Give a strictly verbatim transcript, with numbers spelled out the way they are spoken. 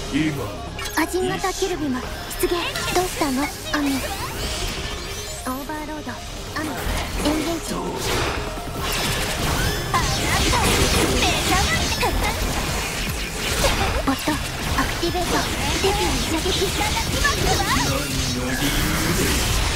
アジン型ケルビム出現。どうしたのアミ。オーバーロードアミエンゲージ。あなた目覚ましてください。ボットアクティベート。敵を射撃いただきますわ。